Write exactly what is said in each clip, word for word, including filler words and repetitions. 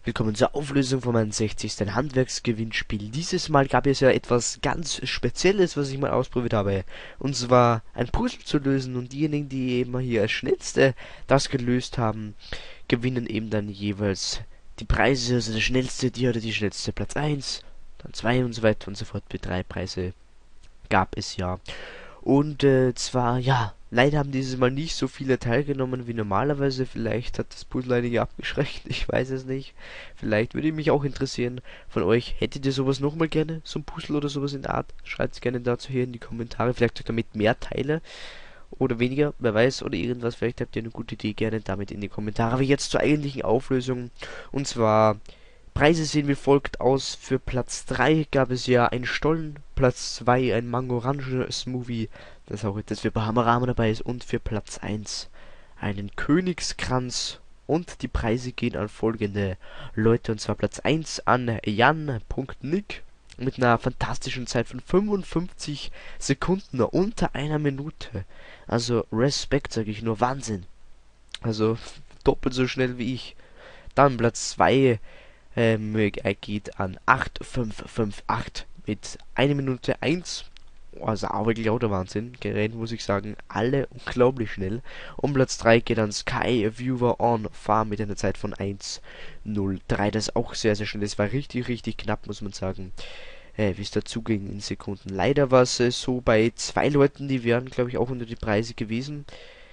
Willkommen zur Auflösung von meinem sechzigsten Handwerksgewinnspiel. Dieses Mal gab es ja etwas ganz Spezielles, was ich mal ausprobiert habe. Und zwar ein Puzzle zu lösen, und diejenigen, die eben hier als schnellste das gelöst haben, gewinnen eben dann jeweils die Preise. Also der schnellste, die oder die schnellste Platz eins, dann zwei und so weiter und so fort. Mit drei Preise gab es ja. Und äh, zwar, ja, leider haben dieses Mal nicht so viele teilgenommen wie normalerweise. Vielleicht hat das Puzzle einige abgeschreckt, ich weiß es nicht. Vielleicht würde mich auch interessieren von euch, hättet ihr sowas nochmal gerne? So ein Puzzle oder sowas in der Art? Schreibt es gerne dazu hier in die Kommentare. Vielleicht sogar mit mehr Teile oder weniger, wer weiß, oder irgendwas. Vielleicht habt ihr eine gute Idee, gerne damit in die Kommentare. Aber jetzt zur eigentlichen Auflösung. Und zwar, Preise sehen wie folgt aus. Für Platz drei gab es ja einen Stollen, Platz zwei ein Mango-Orange-Smoothie, das auch etwas für Bahamarama dabei ist, und für Platz eins einen Königskranz. Und die Preise gehen an folgende Leute, und zwar Platz eins an Jan.Nick mit einer fantastischen Zeit von fünfundfünfzig Sekunden, unter einer Minute. Also Respekt, sage ich nur, Wahnsinn. Also doppelt so schnell wie ich. Dann Platz zwei ähm, geht an acht fünf fünf acht mit einer Minute eins. Also auch wirklich lauter Wahnsinn. Gerät, muss ich sagen, alle unglaublich schnell. Und Platz drei geht an Sky Viewer on Farm mit einer Zeit von eins null drei. Das ist auch sehr, sehr schnell. Das war richtig, richtig knapp, muss man sagen. Äh, wie es dazu ging in Sekunden. Leider war es äh, so bei zwei Leuten, die wären, glaube ich, auch unter die Preise gewesen.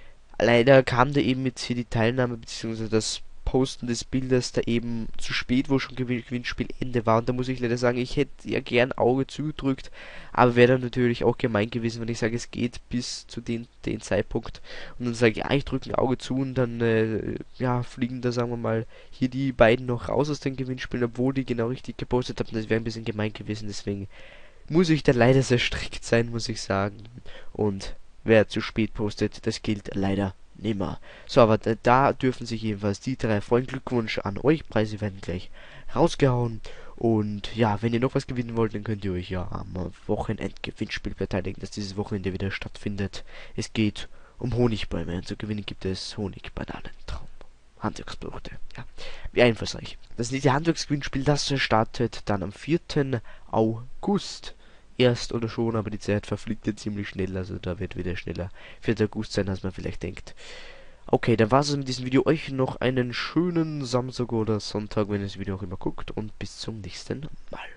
Leider kam da eben jetzt hier die Teilnahme bzw. das Posten des Bildes da eben zu spät, wo schon Gewinn Gewinnspielende war. Und da muss ich leider sagen, ich hätte ja gern Auge zugedrückt, aber wäre dann natürlich auch gemein gewesen, wenn ich sage, es geht bis zu den, den Zeitpunkt. Und dann sage ich, ja, ich drücke ein Auge zu, und dann äh, ja, fliegen da, sagen wir mal, hier die beiden noch raus aus den Gewinnspielen, obwohl die genau richtig gepostet haben. Das wäre ein bisschen gemein gewesen, deswegen muss ich da leider sehr strikt sein, muss ich sagen. Und wer zu spät postet, das gilt leider nimmer. So, aber da, da dürfen sich jedenfalls die drei freuen. Glückwunsch an euch. Preise werden gleich rausgehauen. Und ja, wenn ihr noch was gewinnen wollt, dann könnt ihr euch ja am Wochenendgewinnspiel beteiligen, das dieses Wochenende wieder stattfindet. Es geht um Honigbäume, und zu gewinnen gibt es Honig, Bananen, Traum, Handwerksprodukte. Ja, wie einfallsreich. Das nächste Handwerksgewinnspiel, das startet dann am vierten August. Erst oder schon, aber die Zeit verfliegt ja ziemlich schnell, also da wird wieder schneller vierter August sein, als man vielleicht denkt. Okay, dann war es mit diesem Video. Euch noch einen schönen Samstag oder Sonntag, wenn ihr das Video auch immer guckt, und bis zum nächsten Mal.